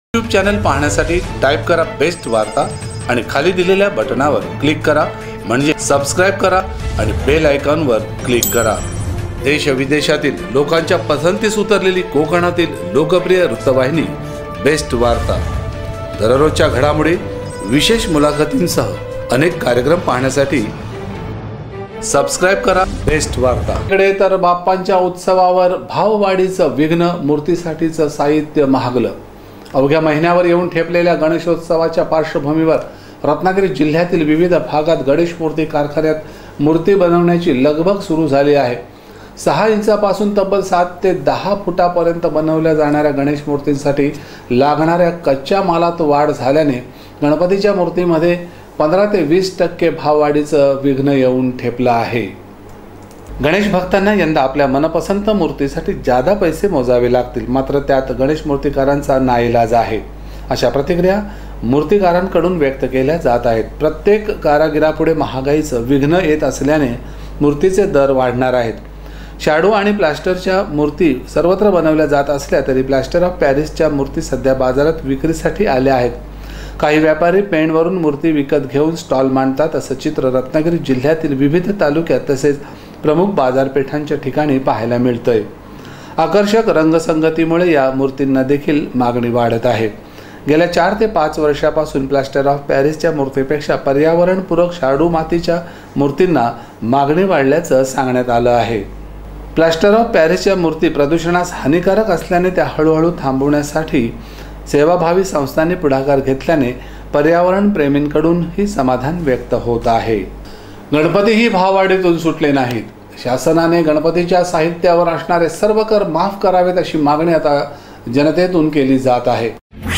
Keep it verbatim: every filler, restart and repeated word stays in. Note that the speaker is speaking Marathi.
यूट्यूब चॅनल पाहण्यासाठी टाइप करा बेस्ट वार्ता आणि खाली दिलेल्या बटनावर क्लिक करा, म्हणजे सबस्क्राइब करा आणि बेल आयकॉनवर क्लिक करा। देश विदेशातील लोकांच्या पसंतीस उतरलेली कोकणातील लोकप्रिय वृत्तवाहिनी बेस्ट वार्ता, दररोजच्या घडामोडी, विशेष मुलाखतींसह अनेक कार्यक्रम पाहण्यासाठी सबस्क्राइब करा बेस्ट वार्ता। इकडे तर बाप्पांच्या उत्सवावर भाववाढीचं विघ्न, मूर्तीसाठीचं साहित्य महागलं। अवघ्या महिन्यावर येऊन ठेपलेल्या गणेशोत्सवाच्या पार्श्वभूमीवर रत्नागिरी जिल्ह्यातील विविध भागात गणेश मूर्ती कारखान्यात मूर्ती बनवण्याची लगबग सुरू झाली आहे। सहा इंचापासून तब्बल सात ते दहा फुटापर्यंत बनवल्या जाणाऱ्या गणेश मूर्तींसाठी लागणाऱ्या कच्च्या मालात वाढ झाल्याने गणपतीच्या मूर्तीमध्ये पंधरा ते वीस टक्के भाववाढीचं विघ्न येऊन ठेपलं आहे। गणेश भक्तांना यंदा आपल्या मनपसंत मूर्तीसाठी जादा पैसे मोजावे लागतील, मात्र त्यात गणेश मूर्तिकारांचा नाईलाज आहे, अशा प्रतिक्रिया मूर्तिकारांकडून व्यक्त केल्या जात आहेत। प्रत्येक कारागिरापुढे महागाईचं विघ्न येत असल्याने मूर्तीचे दर वाढणार आहेत। शाडू आणि प्लास्टरच्या मूर्ती सर्वत्र बनवल्या जात असल्या तरी प्लास्टर ऑफ पॅरिसच्या मूर्ती सध्या बाजारात विक्रीसाठी आल्या आहेत। काही व्यापारी पेंडवरून मूर्ती विकत घेऊन स्टॉल मांडतात, असं चित्र रत्नागिरी जिल्ह्यातील विविध तालुक्यात तसेच प्रमुख बाजारपेठांच्या ठिकाणी पाहायला मिळतंय। आकर्षक रंगसंगतीमुळे या मूर्तींना देखील मागणी वाढत आहे। गेल्या चार ते पाच वर्षापासून प्लास्टर ऑफ पॅरिसच्या मूर्तीपेक्षा पर्यावरणपूरक शाडू मातीच्या मूर्तींना मागणी वाढल्याचं सांगण्यात आलं आहे। प्लास्टर ऑफ पॅरिसच्या मूर्ती प्रदूषणास हानिकारक असल्याने त्या हळूहळू थांबवण्यासाठी सेवाभावी संस्थांनी पुढाकार घेतल्याने पर्यावरण प्रेमींकडूनही समाधान व्यक्त होत आहे। गणपतीही भाववाढीतून सुटले नाहीत। शासनाने गणपतीच्या साहित्यावर असणारे सर्व कर माफ करावेत अशी मागणी आता जनतेतून केली जात आहे।